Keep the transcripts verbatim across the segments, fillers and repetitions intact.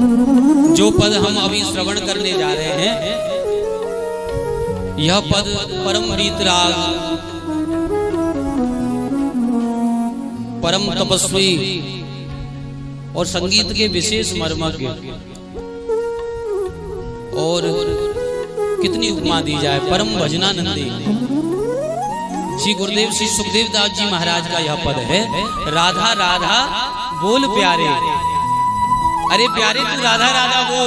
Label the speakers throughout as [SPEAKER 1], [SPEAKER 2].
[SPEAKER 1] जो पद हम अभी श्रवण करने जा रहे हैं, यह पद परम वीतराग, परम तपस्वी और संगीत के विशेष मर्मज्ञ, और कितनी उपमा दी जाए, परम भजनानंदी श्री गुरुदेव श्री सुखदेव दास जी महाराज का यह पद है। राधा राधा बोल प्यारे, अरे प्यारे तू राधा राधा बोल।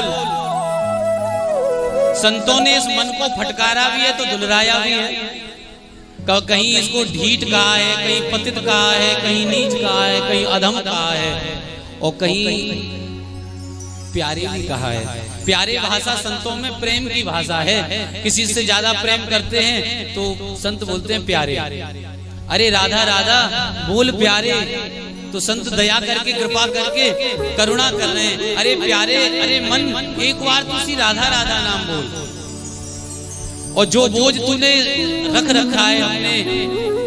[SPEAKER 1] संतों ने इस मन को फटकारा भी है तो दुलराया भी है। कहीं इसको ढीठ कहा है, कहीं पतित कहा है, कहीं नीच कहा है, कहीं अधम कहा है, और कहीं प्यारे भी कहा है। प्यारे भाषा संतों में प्रेम की भाषा है। किसी से ज्यादा प्रेम करते हैं तो संत बोलते हैं प्यारे। अरे राधा राधा बोल प्यारे, तो संत दया करके कृपा करके करुणा कर रहे हैं। अरे प्यारे, अरे मन एक बार तू सी राधा राधा नाम बोल, और जो बोझ तूने रख रखा है हमने,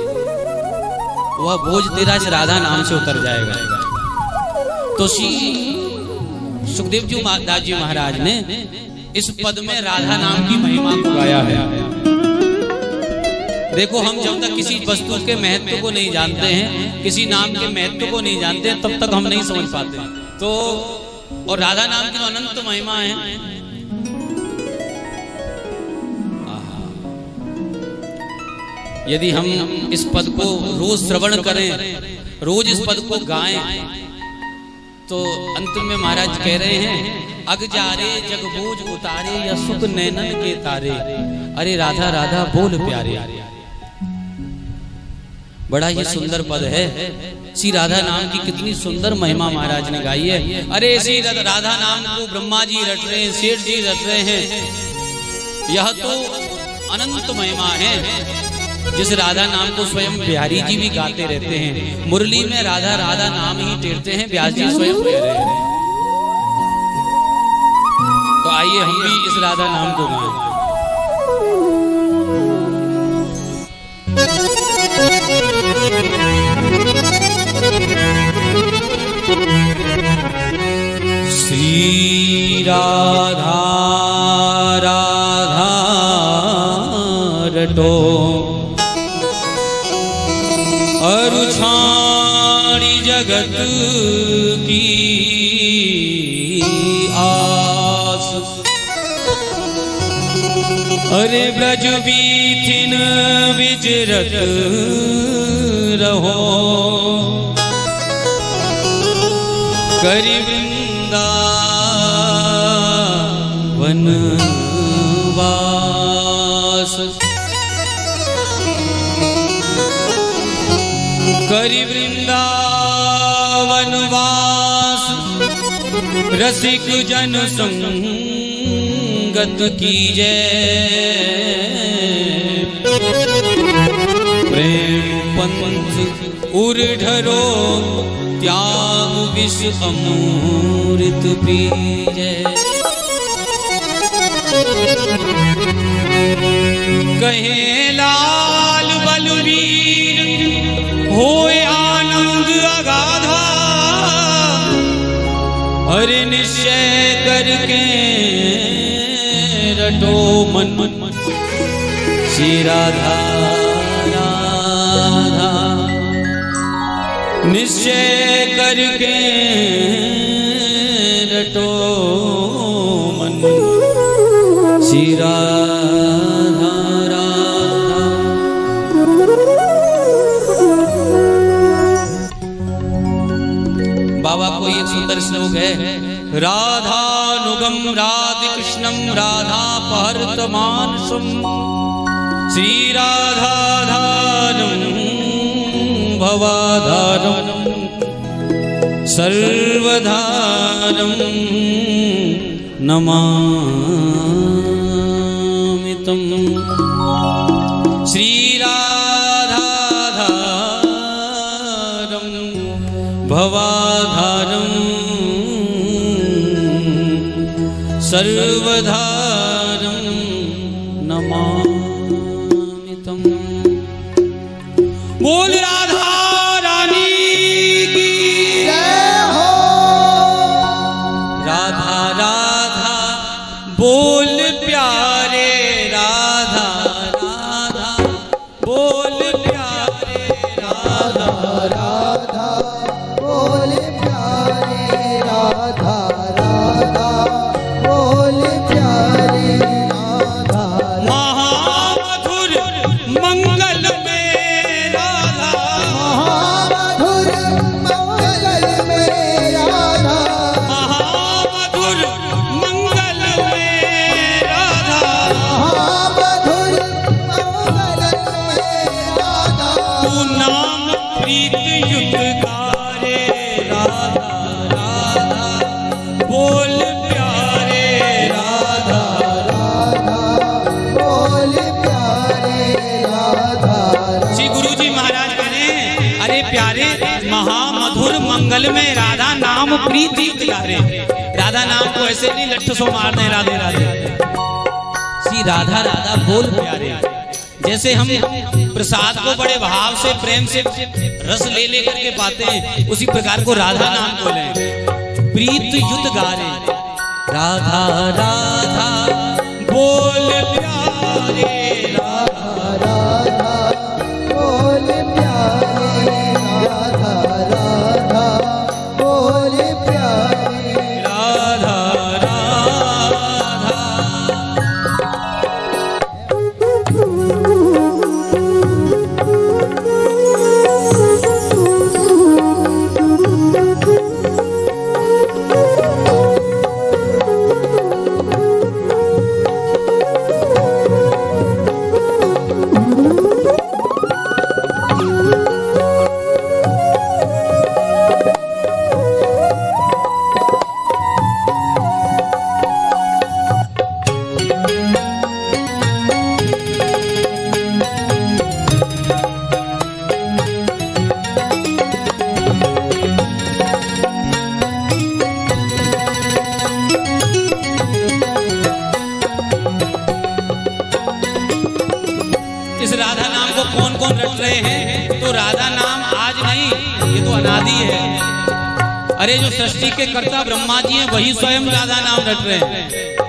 [SPEAKER 1] वह बोझ तेरा इस राधा नाम से उतर जाएगा। तो श्री सुखदेव जी दास जी महाराज ने इस पद में राधा नाम की महिमा को गाया है। देखो, हम जब तक किसी वस्तु के महत्व को नहीं जानते हैं, किसी नाम के महत्व को नहीं जानते हैं, तब तक हम नहीं समझ पाते। तो और राधा नाम की अनंत महिमा है। यदि हम इस पद को रोज श्रवण करें, रोज इस पद को गाएं, तो अंत में महाराज कह रहे हैं, अग जारे जग बोझ उतारे या सुख नैनन के तारे। अरे राधा राधा बोल प्यारे। बड़ा ही सुंदर पद है। श्री राधा नाम की कितनी सुंदर महिमा महाराज ने गाई है। अरे श्री राधा नाम को ब्रह्मा जी रट रहे हैं, सेठ जी रट रहे हैं। यह तो अनंत महिमा है। जिस राधा नाम को स्वयं बिहारी जी भी गाते रहते हैं। मुरली में राधा राधा नाम ही टेरते हैं, व्यास जी स्वयं कह रहे हैं। तो आइए हम भी इस राधा नाम को गाएं। श्री राधा राधा रटो अरु छाड़ी जगत की आस। अरे ब्रज बीथिन विचरत रहो, करि वृंदावन वास। करि वृंदावन वास, रसिक जन संगत कीजै। प्रेम पंथ उर्ढरो, त्याग विष अमृत पीजै। कहे लाल बलवीर होए आनंद अगाधा। हरे निश्चय करके रटो मन, श्री राधा राधा। निश्चय करके रटो मन, श्री राधा राधा। बाबा को एक सुंदर श्लोक है, राधानुगम राधे कृष्णम राधा पहर्त मानसम। श्री राधाधारम भवाधारम सर्वधारम नमामि तम। श्री राधाधारम भवाधारम सर्वधारम नमामि तम। बोल राधा रानी की जय हो। राधा बोल प्यारे राधा
[SPEAKER 2] राधा बोल प्यारे राधा राधा बोल प्यारे राधा
[SPEAKER 1] महामधुर मंगल में राधा
[SPEAKER 2] महामधुर मंगल में राधा
[SPEAKER 1] महामधुर मंगल में राधा
[SPEAKER 2] महामधुर मंगल में राधा
[SPEAKER 1] तू नाम प्रीत युत गारे राधा राधा बोल प्यारे राधा
[SPEAKER 2] राधा बोल प्यारे राधा
[SPEAKER 1] श्री गुरु जी महाराज कहे अरे प्यारे महामधुर मंगल में राधा नाम प्रीति युत गारे। राधा नाम को ऐसे नहीं लट्ठ सो मारने राधे राधे। श्री राधा राधा बोल प्यारे। जैसे हम प्रसाद को बड़े भाव से प्रेम से रस ले लेकर के पाते हैं उसी प्रकार को राधा नाम बोले प्रीत युत गारे राधा राधा बोल प्यारे राधा
[SPEAKER 2] राधा बोल प्यारे राधा राधा बोल प्यारे
[SPEAKER 1] राधा राधा। इस राधा नाम को कौन कौन रट रहे हैं? तो राधा नाम आज नहीं, ये तो अनादि है। अरे जो सृष्टि के कर्ता ब्रह्मा जी हैं वही स्वयं राधा नाम रट रहे हैं।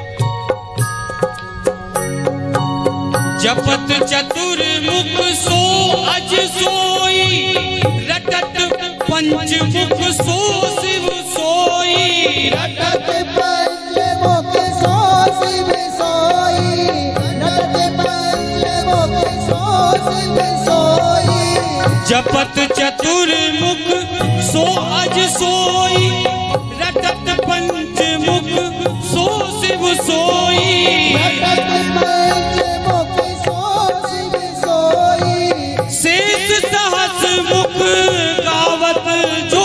[SPEAKER 1] जपत चतुर्मुख सो अज सोई रटत पंचमुख सो शिव सोई
[SPEAKER 2] रटत पंचमुख सो शिव सोई रटत पंचमुख सो शिव सोई
[SPEAKER 1] जपत चतुर्मुख सो अज सोई रटत पंचमुख सो शिव सोई
[SPEAKER 2] रटत पंचमुख सो शिव सोई
[SPEAKER 1] शेष सहस मुख गावत जो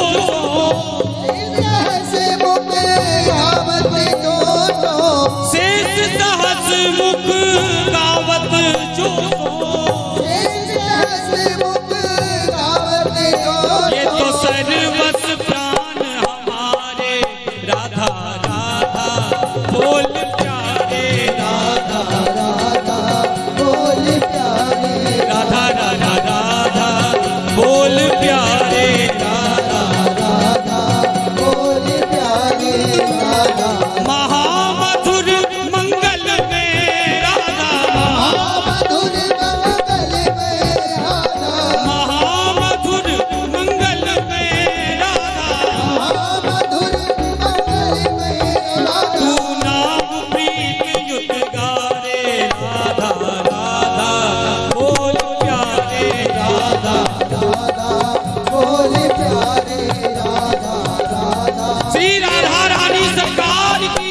[SPEAKER 2] सहस मुख गावत जो
[SPEAKER 1] शेष सहस मुख गावत जो
[SPEAKER 2] सहस मुख गावत जो
[SPEAKER 1] ये तो सर्वस प्राण हमारे राधा राधा बोल प्यारे राधा
[SPEAKER 2] राधा बोल प्यारे
[SPEAKER 1] राधा राधा राधा बोल प्यारे राधा
[SPEAKER 2] राधा बोल प्यारे राधा
[SPEAKER 1] महामधुर मंगल में राधा
[SPEAKER 2] महामधुर मंगल में राधा
[SPEAKER 1] महामधुर मंगल में राधा
[SPEAKER 2] महामधुर मंगल में
[SPEAKER 1] तू
[SPEAKER 2] राधा
[SPEAKER 1] नाम प्रीत युत गारे राधा राधा बोल प्यारे राधा
[SPEAKER 2] राधा बोल प्यारे राधा राधा
[SPEAKER 1] श्री राधा रानी सरकार की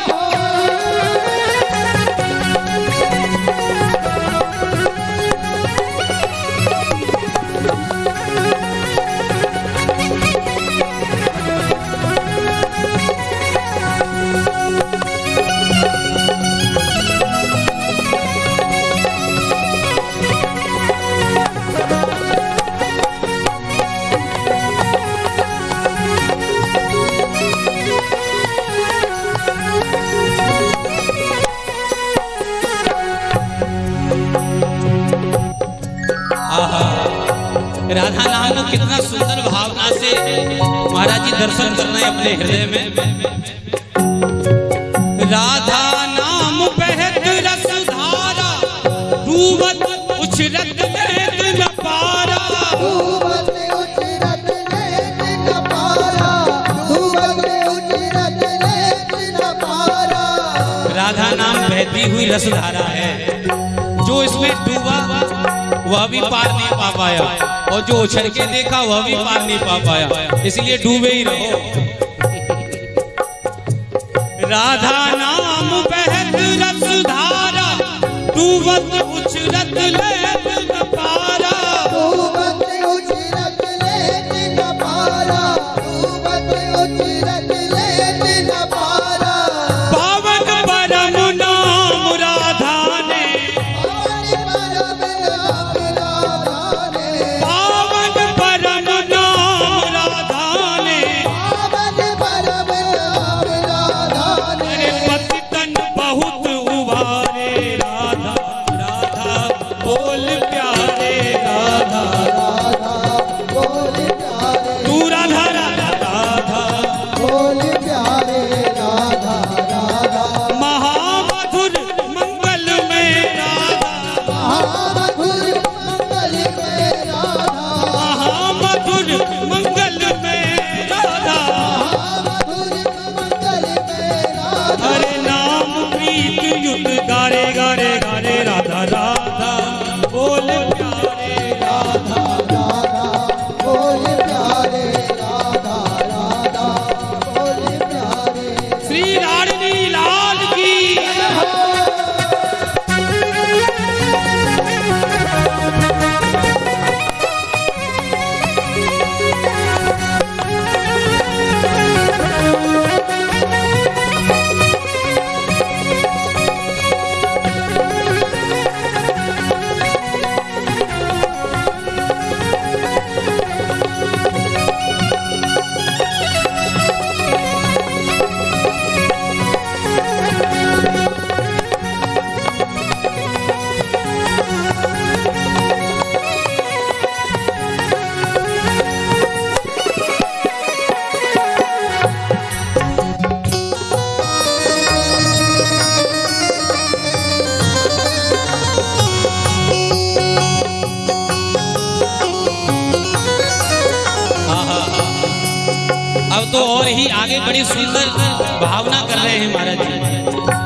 [SPEAKER 1] राधा नाम को कितना सुंदर भावना से महाराज जी दर्शन कर रहे हैं अपने हृदय में। राधा नाम बहत रस धारा रूवत उछलत में बहती हुई रसधारा है। जो इसमें डूबा वह भी पार नहीं पा पाया, और जो उछल के देखा वह भी पार नहीं पा पाया। इसलिए डूबे ही रहो। राधा नाम बहत रसधारा, डूबत उछलत लेत न पारा।
[SPEAKER 2] डूबत उछलत लेत न पारा, डूबत उछलत लेत न पारा।
[SPEAKER 1] पावन परम नाम राधा ने,
[SPEAKER 2] पावन परम नाम राधा ने,
[SPEAKER 1] पावन परम नाम राधा ने।
[SPEAKER 2] पावन परम नाम राधा ने।
[SPEAKER 1] अरे पतितन बहुत उबारे राधा, राधा बोल प्यारे राधा,
[SPEAKER 2] राधा बोल प्यारे,
[SPEAKER 1] तू राधा राधा राधा।
[SPEAKER 2] बोल प्यारे राधा राधा।
[SPEAKER 1] महामधुर मंगल में राधा,
[SPEAKER 2] महामधुर मंगल में राधा,
[SPEAKER 1] महामधुर मंगल में राधा।
[SPEAKER 2] महामधुर मंगल में राधा।
[SPEAKER 1] अरे नाम प्रीत युद्ध गारे गारे गारे राधा राधा बोल प्यारे राधा।
[SPEAKER 2] राधा बोल प्यारे राधा राधा बोल प्यारे।
[SPEAKER 1] श्री रानी लाल की। अब तो और ही आगे बड़ी सुंदर भावना कर रहे हैं महाराज जी।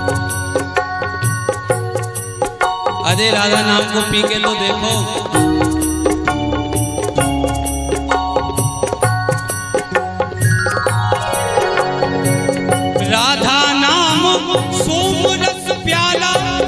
[SPEAKER 1] अरे राधा नाम को पी के लो देखो। राधा नाम सोम रस प्याला,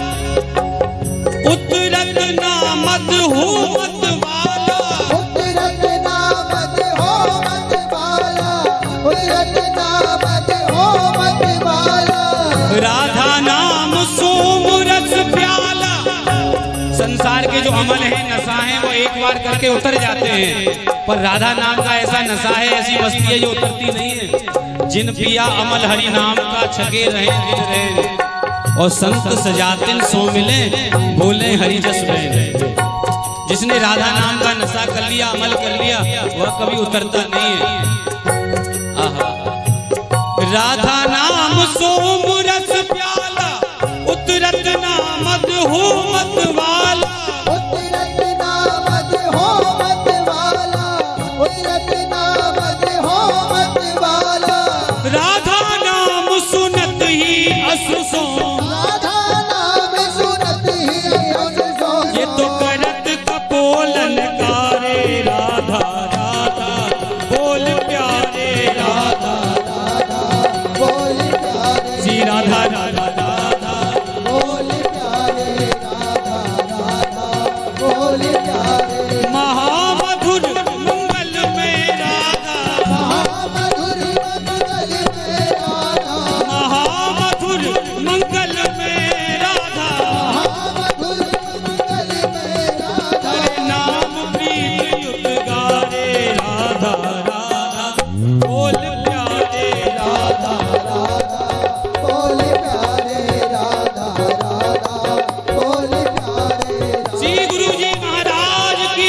[SPEAKER 1] उतरत नामद हो मत वाला।
[SPEAKER 2] उतरत नामद हो मत वाला, उतरत नामद हो मत वाला।
[SPEAKER 1] राधा नाम सोम रस प्याला। संसार के जो अमल है, नशा है, वो एक बार करके उतर जाते हैं, पर राधा नाम का ऐसा नशा है, ऐसी मस्ती है जो उतरती नहीं है। जिन पिया अमल हरि नाम का छके रहे दिन रहे, और संत सजातिन सो मिले बोले हरि जस में। जिसने राधा नाम का नशा कर लिया, अमल कर लिया, वह कभी उतरता नहीं है। आहा। राधा नाम सोम रस प्याला, उतरत नामद हो मत वाला।
[SPEAKER 2] उतरत नामद हो मत वाला, उतरत नामद हो मत वाला।
[SPEAKER 1] राधा नाम सुनत ही असुसो,
[SPEAKER 2] राधा नाम सुनत ही असुसो।
[SPEAKER 1] ये तो करत कपोलन कारे राधा, राधा बोल प्यारे राधा,
[SPEAKER 2] राधा बोल प्यारे,
[SPEAKER 1] श्री राधा राधा राधा
[SPEAKER 2] बोल प्यारे राधा राधा बोल प्यारे।
[SPEAKER 1] महामधुर मंगल में राधा,
[SPEAKER 2] महामधुर मंगल में राधा,
[SPEAKER 1] महामधुर मंगल में राधा।
[SPEAKER 2] महामधुर मंगल में राधा।
[SPEAKER 1] हरे नाम प्रीत युद्ध गारे राधा, राधा बोल प्यारे राधा।
[SPEAKER 2] राधा बोल प्यारे राधा राधा बोल प्यारे।
[SPEAKER 1] श्री गुरु जी महाराज की।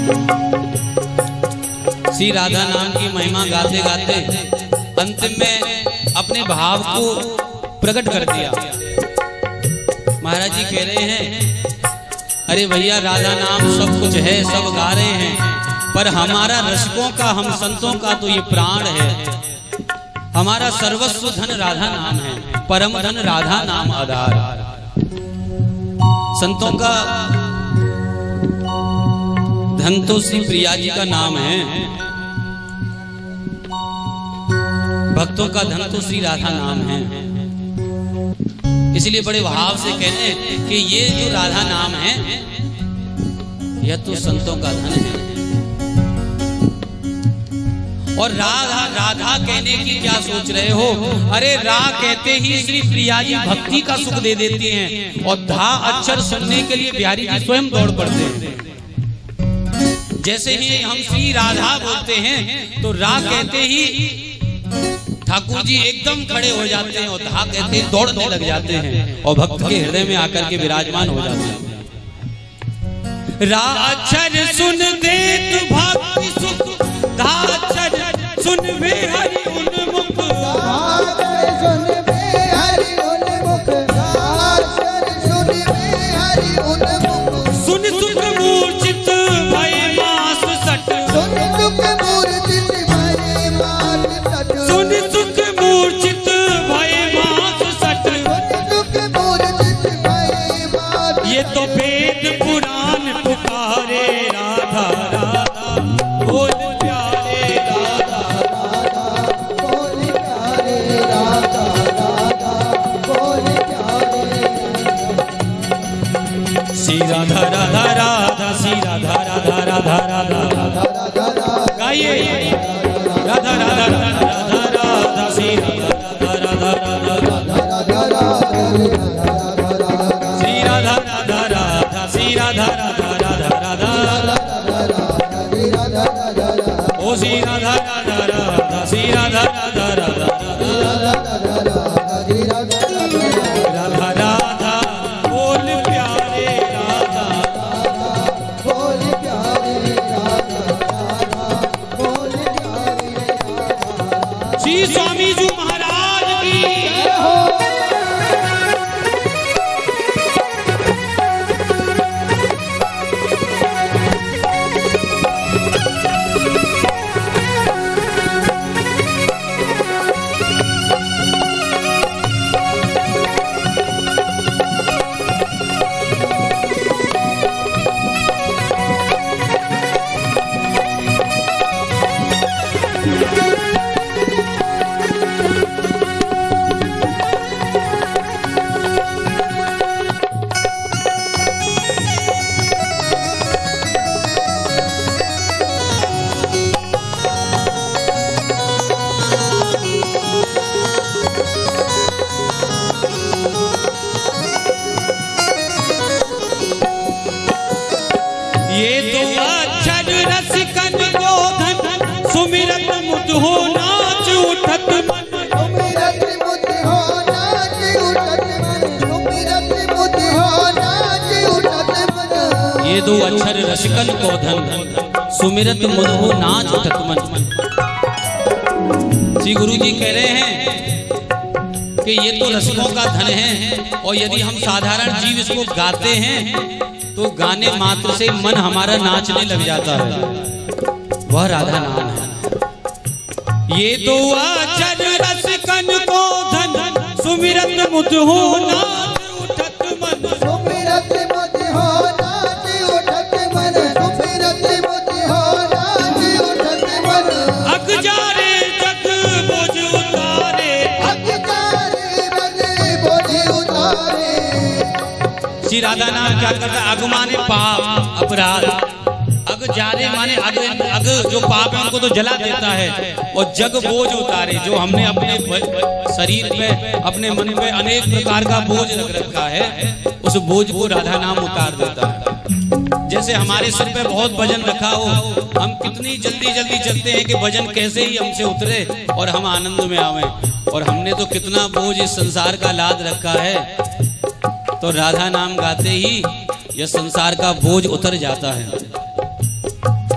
[SPEAKER 1] श्री राधा नाम की महिमा गाते गाते अंतिम में अपने भाव को प्रकट कर दिया। महाराज जी कह रहे हैं, अरे भैया राधा नाम सब कुछ है, सब गा रहे हैं, पर हमारा रसिकों का, हम संतों का तो ये प्राण है। हमारा सर्वस्व धन राधा नाम है, परम धन राधा नाम आधार। संतों का धन तो श्री प्रिया जी का नाम है, भक्तों का धन तो श्री राधा नाम है। इसलिए बड़े भाव से कहते हैं कि ये जो राधा नाम है यह तो संतों का धन है। और राधा राधा कहने की क्या सोच रहे हो? अरे रा कहते ही श्री प्रिया जी भक्ति का सुख दे देती हैं, और धा अक्षर सुनने के लिए बिहारी जी स्वयं दौड़ पड़ते हैं। जैसे ही हम श्री राधा बोलते हैं तो रा कहते ही ठाकुर जी एकदम खड़े हो जाते हैं, और धा कहते ही दौड़ने लग जाते हैं और भक्त के हृदय में आकर के विराजमान हो जाते हैं। रा अक्षर सुन देत भक्ति सुख, धा अक्षर सुन वे हरि उन्मुख,
[SPEAKER 2] सुन वे हरि उन्मुख, सुन वे हरि उन्मुख।
[SPEAKER 1] सुन सुख मूर्छित भय मास सट,
[SPEAKER 2] सुन सुख मूर्छित भय मास सट,
[SPEAKER 1] सुन सुख मूर्छित भय मास सट।
[SPEAKER 2] सुन सुख मूर्छित भय मास।
[SPEAKER 1] ये तो वेद पुराण पुकारे राधा राधा बोल प्यारे राधा
[SPEAKER 2] राधा बोल प्यारे, राधा राधा बोल प्यारे।
[SPEAKER 1] श्री राधा राधा राधा, श्री राधा राधा राधा राधा गाइए। राधा राधा राधा राधा, श्री राधा राधा राधा राधा, श्री राधा राधा राधा, श्री राधा राधा राधा राधा, ओ श्री राधा राधा राधा, श्री राधा राधा राधा राधा राधा बोल प्यारे राधा
[SPEAKER 2] बोल प्यारे, राधा राधा बोल प्यारे, राधा।
[SPEAKER 1] श्री स्वामी जी महाराज की सुमिरत मुद हो नाच उठत मन,
[SPEAKER 2] सुमिरत मुद हो नाच उठत मन, सुमिरत मुद हो नाच उठत मन।
[SPEAKER 1] ये दो अक्षर रसिकन को धन, सुमिरत मुद हो नाच उठत मन। श्री गुरु जी कह रहे हैं कि ये तो रसिकों का धन है, और यदि हम साधारण जीव इसको गाते हैं तो गाने मात्र से मन हमारा नाचने लग जाता है। वह राधा नाम है। ये दो अक्षर रसिकन को धन, सुमिरत मुद हो नाच उठत मन,
[SPEAKER 2] सुमिरत मुद हो नाच उठत मन, सुमिरत मुद हो नाच उठत मन।
[SPEAKER 1] अग जारे जग बोझ उतारे,
[SPEAKER 2] अग जारे जग बोझ उतारे।
[SPEAKER 1] श्री राधा नाम क्या करता है? अग माने पाप अपराध, अग जारे माने अग, अग जो पाप है उनको तो जला देता है, और जग बोझ उतारे, जो हमने अपने शरीर पे, अपने मन पे अनेक प्रकार का बोझ रख रखा है, उस बोझ को राधा नाम उतार देता है। जैसे हमारे सिर पे बहुत वजन रखा हो, हम कितनी जल्दी जल्दी चलते हैं कि वजन कैसे ही हमसे उतरे और हम आनंद में आवे, और हमने तो कितना बोझ इस संसार का लाद रखा है। तो राधा नाम गाते ही यह संसार का बोझ उतर जाता है।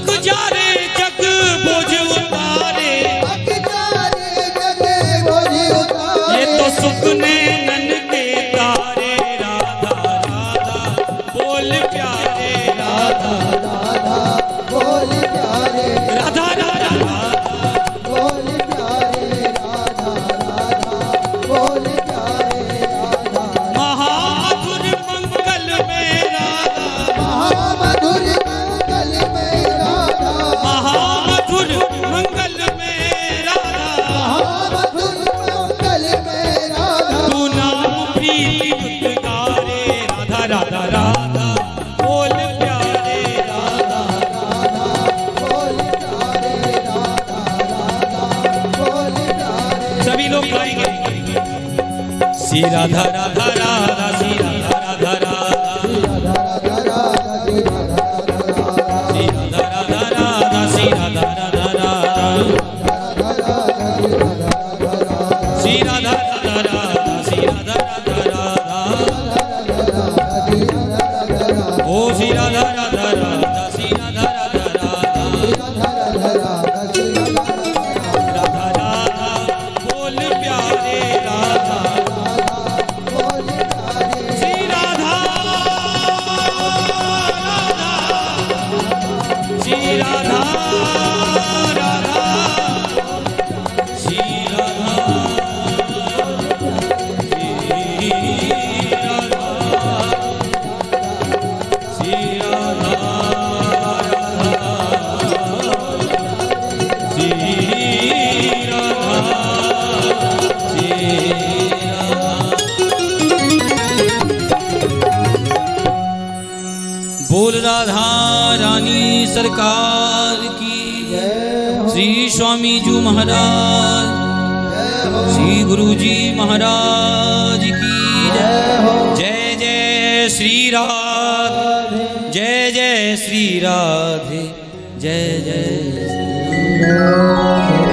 [SPEAKER 1] थक जा रे जग बोझ उतारे,
[SPEAKER 2] थक जा रे जग बोझ उतारे।
[SPEAKER 1] ये तो सुख नैनन के तारे, राधा राधा बोल प्यारे, राधा
[SPEAKER 2] राधा बोल प्यारे,
[SPEAKER 1] राधा राधा
[SPEAKER 2] बोल प्यारे, राधा राधा बोल प्यारे, राधा।
[SPEAKER 1] महामधुर मंगल में राधा,
[SPEAKER 2] महामधुर मंगल में राधा,
[SPEAKER 1] महामधुर मंगल में राधा,
[SPEAKER 2] महामधुर मंगल में राधा।
[SPEAKER 1] तू नाम प्रीति युक्त गारे, राधा राधा राधा बोल प्यारे, राधा
[SPEAKER 2] राधा बोल प्यारे, राधा राधा बोल प्यारे।
[SPEAKER 1] सभी लोग गाएंगे। श्री राधा राधा राधा, श्री राधा राधा राधा, श्री राधा राधा राधा, श्री राधा राधा राधा, श्री राधा राधा राधा, श्री राधा राधा राधा, ओ श्री राधा राधा राधा, श्री राधा राधा राधा, राधा राधा बोल प्यारे, राधा श्री राधा राधा, श्री राधा राधा, श्री राधा श्री राधा श्री राधा श्री राधा। बोल राधा रानी सरकार की, श्री स्वामी जी महाराज, श्री गुरु जी महाराज की जय। जय श्री राधे, जय जय श्री राधे, जय जय श्री राधे।